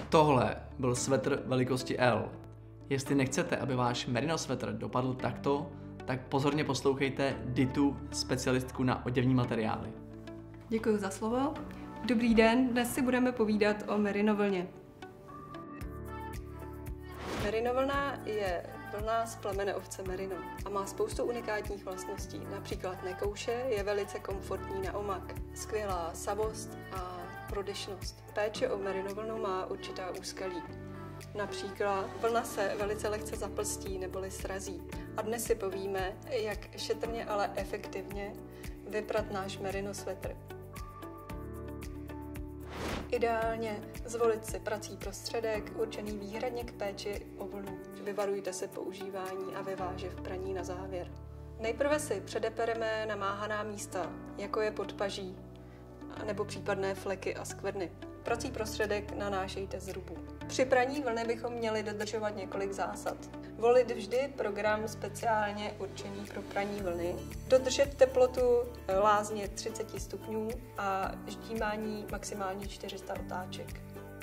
Tohle byl svetr velikosti L. Jestli nechcete, aby váš merino svetr dopadl takto, tak pozorně poslouchejte Ditu, specialistku na oděvní materiály. Děkuji za slovo. Dobrý den, dnes si budeme povídat o merino vlně. Merino vlna je vlna z plemene ovce merino a má spoustu unikátních vlastností. Například nekouše, je velice komfortní na omak, skvělá savost a prodyšnost. Péče o merino vlnu má určitá úskalí. Například vlna se velice lehce zaplstí neboli srazí. A dnes si povíme, jak šetrně, ale efektivně vyprat náš merino svetr. Ideálně zvolit si prací prostředek určený výhradně k péči o vlnu. Vyvarujte se používání a vyváživ praní na závěr. Nejprve si předepereme namáhaná místa, jako je podpaží, nebo případné fleky a skvrny. Prací prostředek nanášejte z rubu. Při praní vlny bychom měli dodržovat několik zásad. Volit vždy program speciálně určený pro praní vlny, dodržet teplotu lázně 30 stupňů a ždímání maximálně 400 otáček.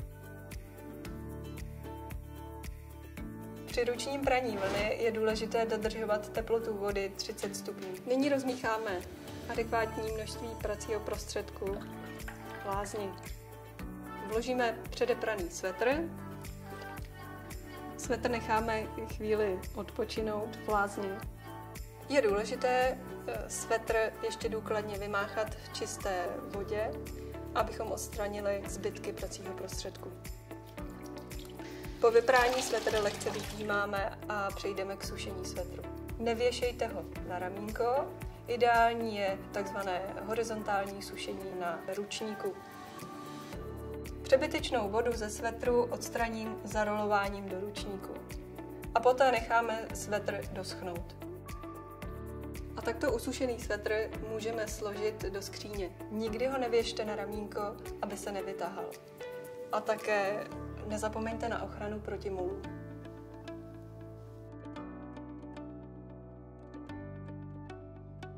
Při ručním praní vlny je důležité dodržovat teplotu vody 30 stupňů. Nyní rozmícháme adekvátní množství pracího prostředku v lázni. Vložíme předepraný svetr. Svetr necháme chvíli odpočinout v lázni. Je důležité svetr ještě důkladně vymáchat v čisté vodě, abychom odstranili zbytky pracího prostředku. Po vyprání svetr lehce vypímáme a přejdeme k sušení svetru. Nevěšejte ho na ramínko. Ideální je takzvané horizontální sušení na ručníku. Přebytečnou vodu ze svetru odstraním zarolováním do ručníku. A poté necháme svetr doschnout. A takto usušený svetr můžeme složit do skříně. Nikdy ho nevěšte na ramínko, aby se nevytáhal. A také nezapomeňte na ochranu proti molu.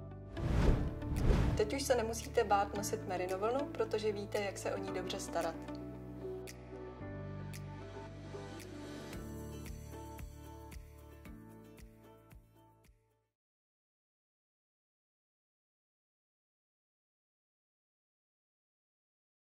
Teď už se nemusíte bát nosit merino vlnu, protože víte, jak se o ní dobře starat.